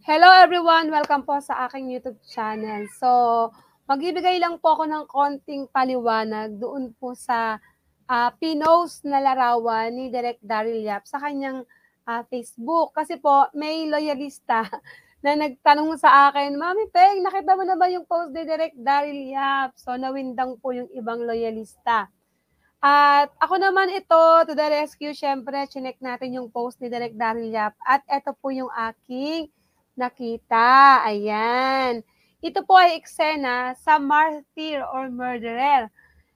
Hello everyone! Welcome po sa aking YouTube channel. So, magbibigay lang po ako ng konting paliwanag doon po sa pinost na larawan ni Direk Daryl Yap sa kanyang Facebook. Kasi po, may loyalista na nagtanong sa akin, Mami Peng, nakita mo na ba yung post ni Direk Daryl Yap? So, nawindang po yung ibang loyalista. At ako naman ito, to the rescue, syempre, chinek natin yung post ni Direk Daryl Yap. At ito po yung aking nakita. Ayan. Ito po ay eksena sa martyr or murderer.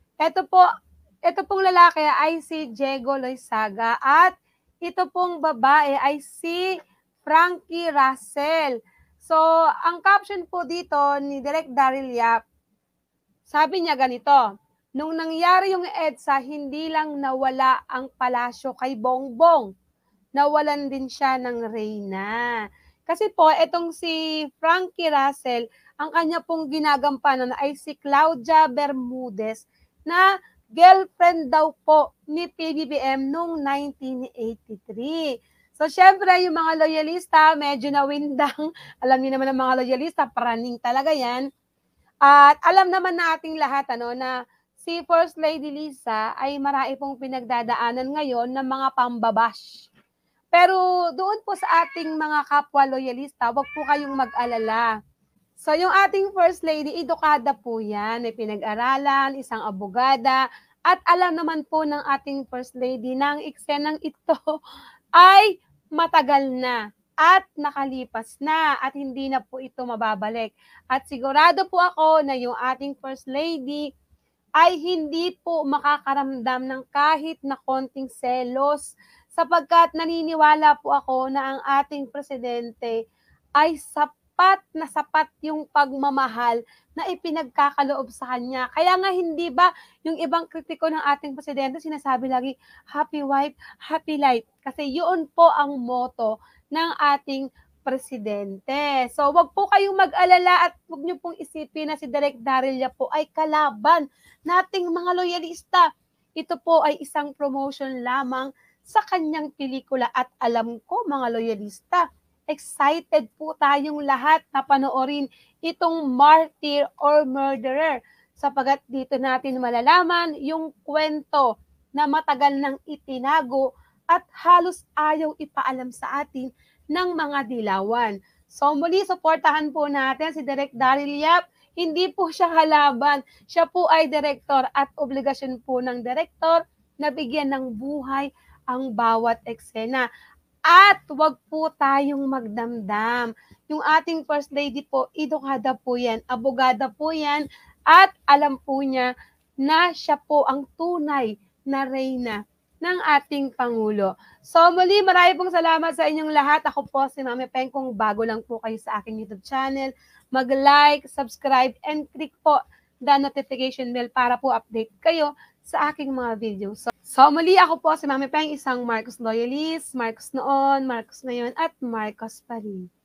Ito pong lalaki ay si Diego Loizaga at ito pong babae ay si Frankie Russell. So, ang caption po dito ni Direk Daryl Yap, sabi niya ganito, nung nangyari yung EDSA, hindi lang nawala ang palasyo kay Bongbong, nawalan din siya ng Reyna. Kasi po, itong si Frankie Russell, ang kanya pong ginagampanan ay si Claudia Bermudez na girlfriend daw po ni PBBM noong 1983. So, syempre, yung mga loyalista, medyo nawindang. Alam niyo naman ang mga loyalista, praning talaga yan. At alam naman nating lahat na si First Lady Lisa ay marami pong pinagdadaanan ngayon ng mga pambabash. Pero doon po sa ating mga kapwa loyalista, wag po kayong mag-alala. So yung ating First Lady, edukada po yan, may pinag-aralan, isang abogada, at alam naman po ng ating First Lady na ang eksenang ito ay matagal na at nakalipas na at hindi na po ito mababalik. At sigurado po ako na yung ating First Lady ay hindi po makakaramdam ng kahit na konting selos sapagkat naniniwala po ako na ang ating presidente ay sapat yung pagmamahal na ipinagkakaloob sa kanya. Kaya nga hindi ba yung ibang kritiko ng ating presidente sinasabi lagi, happy wife, happy life. Kasi yun po ang motto ng ating presidente. So, wag po kayong mag-alala at wag niyo pong isipin na si Direk Daryl Yap po ay kalaban nating mga loyalista. Ito po ay isang promotion lamang sa kanyang pelikula at alam ko mga loyalista, excited po tayong lahat na panoorin itong martyr or murderer sapagat dito natin malalaman yung kwento na matagal nang itinago at halos ayaw ipaalam sa atin ng mga dilawan. So muli, suportahan po natin si Direk Daryl Yap. Hindi po siya kalaban. Siya po ay direktor at obligasyon po ng direktor na bigyan ng buhay ang bawat eksena. At wag po tayong magdamdam. Yung ating First Lady po, edukada po yan, abogada po yan, at alam po niya na siya po ang tunay na reyna ng ating Pangulo. So muli, marami pong salamat sa inyong lahat. Ako po si Mami Peng. Kung bago lang po kayo sa aking YouTube channel, mag-like, subscribe, and click po the notification bell para po update kayo sa aking mga videos. So muli, ako po si Mami Peng, isang Marcos loyalist, Marcos noon, Marcos ngayon, at Marcos pa rin.